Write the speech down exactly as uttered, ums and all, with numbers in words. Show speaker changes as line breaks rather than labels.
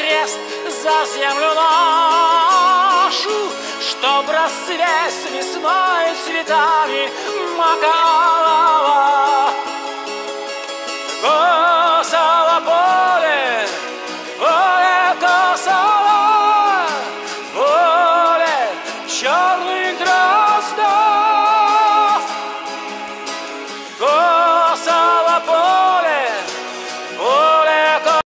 крест за землю нашу, чтоб расцвет с весной цветами мака.